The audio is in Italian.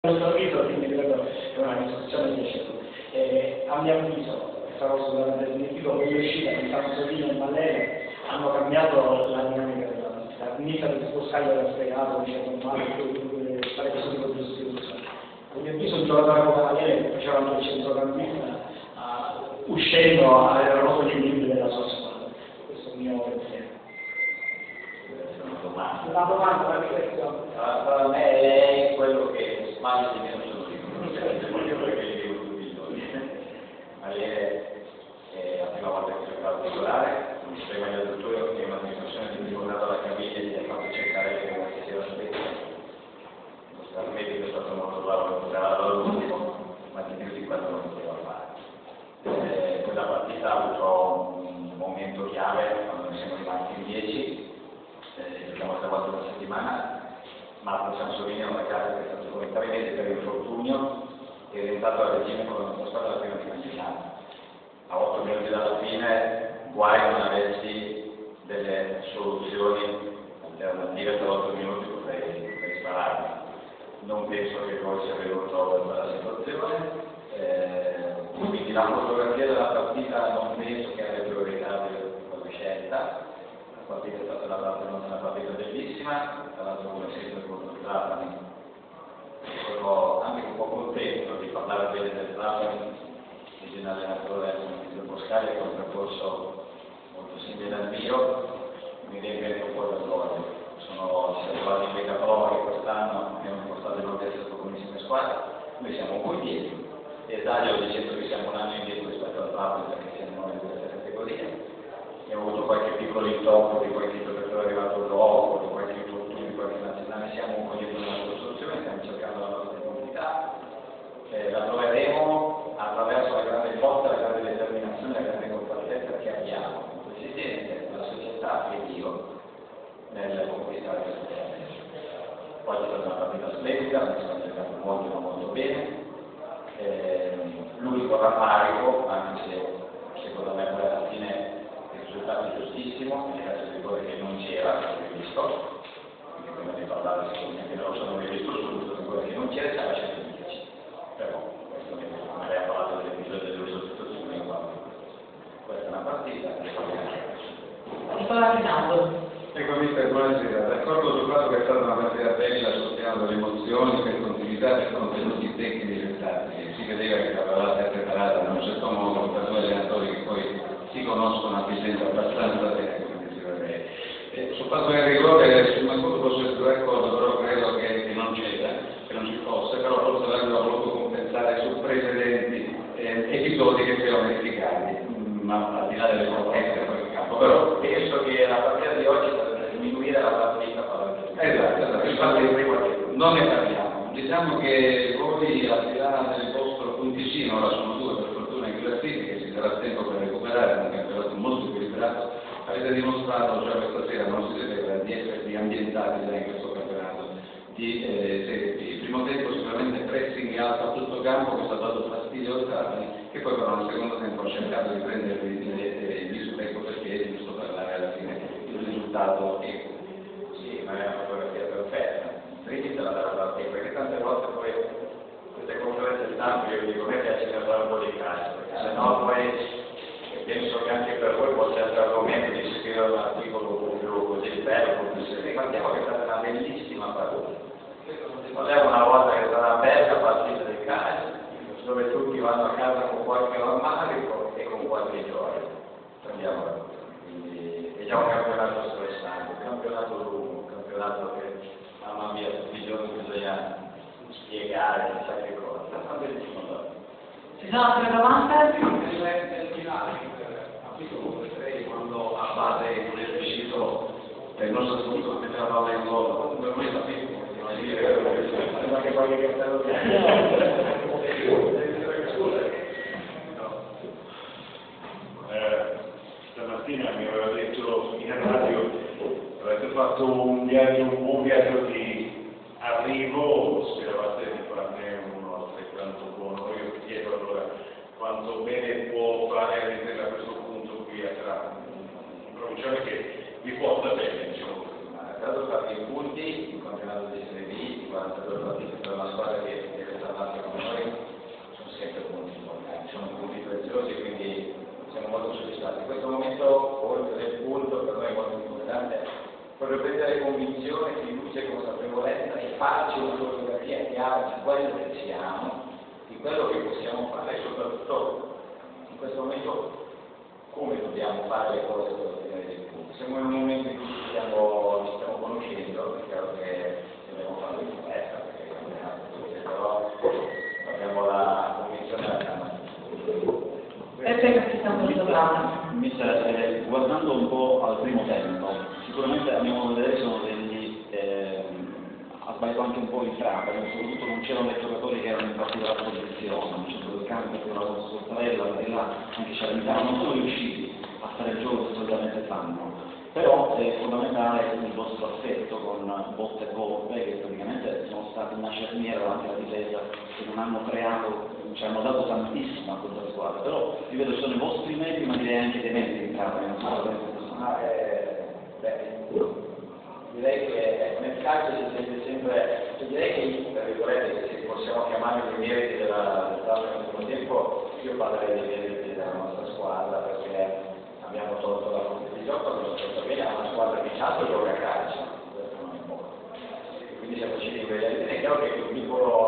Sorriso, quindi credo è una discussione piacevole. A mio avviso, sarò sicuramente smentito, quelle uscite di Sansovino e Mallele hanno cambiato la dinamica della partita. Nisa di Scoscaglio l'ha spiegato, diceva male fare questo tipo di sostituzione. A mio avviso un giocatore come Mallele faceva anche il centrocampista uscendo a rotto di equilibrio della sua squadra. Questo è il mio pensiero. La domanda, la riflessione. Per me è quello che sbaglia di meno sono io, perché gli devo tutti i giorni. Mallele è la prima volta che giocava a titolare, mi spiega il dottore che è una discussione di ricordato alla caviglia e gli ha fatto cercare come si era spento. Il medico è stato molto bravo a portarlo all'ultimo, ma di più di quello non poteva fare. Quella partita ha avuto un momento chiave quando ne siamo rimasti in 10. Giochiamo 3 volte una settimana, Marco Sansovino è una casa che è stato come 3 mesi per infortunio e è diventato a regime con la nostra squadra alla prima di campionato. A 8 minuti dalla fine, guai non avessi delle soluzioni alternative per 8 minuti potrei spararmi. Non penso che poi sia venuto per la situazione. Quindi la fotografia della partita non penso che abbia priorità quella scelta. La partita è stata una partita bellissima, tra l'altro come sempre contro il Trapani. Sono anche un po' contento di parlare bene del Trapani, il allenatore del Boscaglia che ha un percorso molto simile al mio, mi riempie un po' d'orgoglio. Si sono trovati in Lega Pro che quest'anno abbiamo portato in ordine con buonissime squadre, noi siamo un po' indietro, e Dario dicendo che siamo un anno indietro rispetto al Trapani perché siamo in questa categoria. Abbiamo avuto qualche piccolo intoppo di qualche giocatore arrivato dopo, di qualche infortunio, di qualche nazionale, siamo un po' dietro nella costruzione, stiamo cercando la nostra identità, la troveremo attraverso la grande forza, la grande determinazione, la grande compattezza che abbiamo, il Presidente, la società e io, nel conquistare questo tema. Oggi è stata una partita splendida, noi stiamo giocando molto molto bene, l'unico rammarico, anche se secondo me poi alla fine il risultato è giustissimo, nel caso di rigore che non c'era, l'ho visto, quindi prima di parlare secondo me che non lo sono mai visto subito, il rigore che non c'era ci ha lasciato in 10, però questo non aveva parlato dell'episodio delle sostituzioni, questa è una partita che Nicola Rinaldo. Ecco, mister, buonasera. D'accordo sul fatto che è stata una partita bella sul piano delle emozioni, per continuità, per contenuti tecnici e tattici. Si vedeva che l'avevate preparata in un certo modo per 2 allenatori che poi si conoscono a vicenda abbastanza bene, come diceva lei. Sul fatto del rigore, sul Macuto posso essere d'accordo, però credo che non c'era, che non ci fosse, però forse avrebbero voluto compensare su precedenti episodi che si erano verificati, ma al di là delle proteste fuori campo. Però penso che la partita di oggi potrebbe diminuire la partita. Esatto, infatti non ne parliamo. Diciamo che voi al di là del vostro punticino, ora sono 2 per fortuna in classifica, ci sarà tempo per recuperare un campionato molto equilibrato, avete dimostrato già questa sera, non si vedeva, di esservi ambientati già in questo campionato di Serie B. Il primo tempo sicuramente pressing alto a tutto campo che sta dato fastidio al Trapani, che poi però nel secondo tempo ha cercato di prendervi il suo tempo perché, giusto parlare alla fine, il risultato è sì, ma è una fotografia perfetta. Prima la partita, perché tante volte poi queste conferenze stampa io dico che piace parlare un po' di calcio, perché se no poi penso che anche per voi possa essere argomento di scrivere un articolo così bello, così ricordiamo che è stata una bellissima partita. Non è una volta che è stata una bella partita di calcio, dove tutti vanno a casa con qualche rammarico e con qualche gioia. Andiamo avanti. Quindi è già un campionato stressante, un campionato lungo, un campionato che mamma mia tutti i giorni bisogna spiegare chissà che cosa. È una bellissima partita. Ci sono altre domande? Nel finale, capito 3 quando a base non è riuscito il nostro punto a mettere la palla in gol, per me capito, Sembra che qualche cartello stamattina mi aveva detto in radio, avete fatto un buon viaggio di arrivo, speravate di farne uno altrettanto buono. Io ti chiedo allora quanto bene può fare vedere a questo punto qui a Trapani, un provinciale che vi porta bene, diciamo così. Tra l'altro fatti i punti in campionato di Serie B, 42 partite per una squadra che c'è consapevolezza e farci una fotografia chiara di quello che siamo, di quello che possiamo fare e soprattutto in questo momento come dobbiamo fare le cose per ottenere dei punti. Siamo in un momento in cui ci stiamo conoscendo, è chiaro che dobbiamo farlo in fretta perché cambiamo tutto, però abbiamo la convinzione della Camera. Mister, guardando un po' al primo tempo, sicuramente a mio modo di vedere sono ha sbagliato anche un po' il trappo, soprattutto non c'erano dei giocatori che erano in particolare posizione, non c'era il campo che era con Sortarella, là anche Cialanitano, non sono riusciti a fare il gioco che solitamente fanno. Però è fondamentale il vostro assetto con Botta e Volpe, che praticamente sono stati una cerniera davanti alla difesa, che non hanno creato, ci hanno dato tantissimo a questa squadra, però io vedo che sono i vostri mezzi, ma direi anche dei mezzi in campo, non so direi che nel calcio si sente sempre, direi che tra virgolette, se possiamo chiamare i meriti del primo tempo, io parlerei dei meriti della nostra squadra perché abbiamo tolto la forza di gioco, abbiamo fatto bene a una squadra che intanto gioca a calcio, questo non è poco. E quindi siamo riusciti a vedere, è chiaro che il piccolo